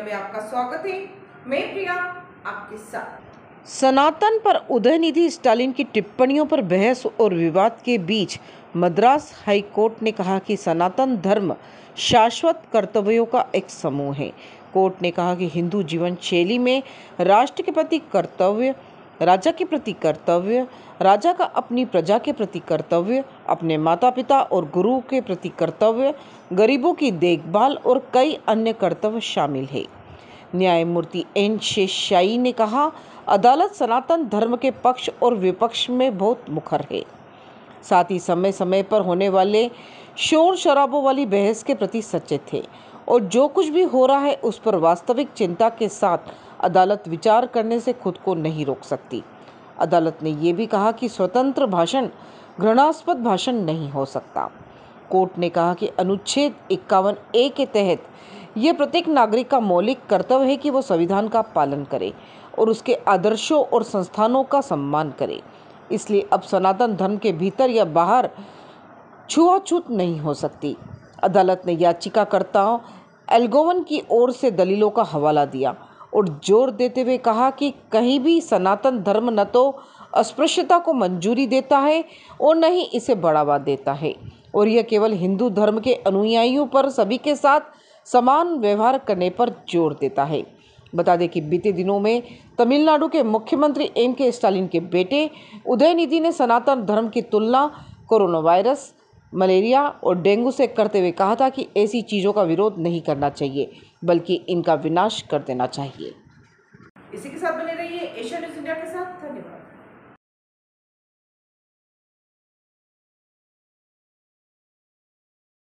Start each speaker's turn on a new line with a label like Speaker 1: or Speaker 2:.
Speaker 1: में आपका स्वागत है। मैं प्रिया आपके साथ।
Speaker 2: सनातन पर उदयनिधि स्टालिन की टिप्पणियों पर बहस और विवाद के बीच मद्रास हाई कोर्ट ने कहा कि सनातन धर्म शाश्वत कर्तव्यों का एक समूह है। कोर्ट ने कहा कि हिंदू जीवन शैली में राष्ट्र के प्रति कर्तव्य, राजा के प्रति कर्तव्य, राजा का अपनी प्रजा के प्रति कर्तव्य, अपने माता पिता और गुरु के प्रति कर्तव्य, गरीबों की देखभाल और कई अन्य कर्तव्य शामिल है। न्यायमूर्ति एन शेषशायी ने कहा, अदालत सनातन धर्म के पक्ष और विपक्ष में बहुत मुखर है। साथ ही समय समय पर होने वाले शोर शराबों वाली बहस के प्रति सचेत है और जो कुछ भी हो रहा है उस पर वास्तविक चिंता के साथ अदालत विचार करने से खुद को नहीं रोक सकती। अदालत ने यह भी कहा कि स्वतंत्र भाषण घृणास्पद भाषण नहीं हो सकता। कोर्ट ने कहा कि अनुच्छेद 51A के तहत यह प्रत्येक नागरिक का मौलिक कर्तव्य है कि वो संविधान का पालन करे और उसके आदर्शों और संस्थानों का सम्मान करे। इसलिए अब सनातन धर्म के भीतर या बाहर छुआछूत नहीं हो सकती। अदालत ने याचिकाकर्ताओं एल्गोवन की ओर से दलीलों का हवाला दिया और जोर देते हुए कहा कि कहीं भी सनातन धर्म न तो अस्पृश्यता को मंजूरी देता है और न ही इसे बढ़ावा देता है और यह केवल हिंदू धर्म के अनुयायियों पर सभी के साथ समान व्यवहार करने पर जोर देता है। बता दें कि बीते दिनों में तमिलनाडु के मुख्यमंत्री M.K. स्टालिन के बेटे उदयनिधि ने सनातन धर्म की तुलना कोरोना वायरस, मलेरिया और डेंगू से करते हुए कहा था कि ऐसी चीज़ों का विरोध नहीं करना चाहिए बल्कि इनका विनाश कर देना चाहिए।
Speaker 1: इसी के साथ बने रहिए एशिया न्यूज़।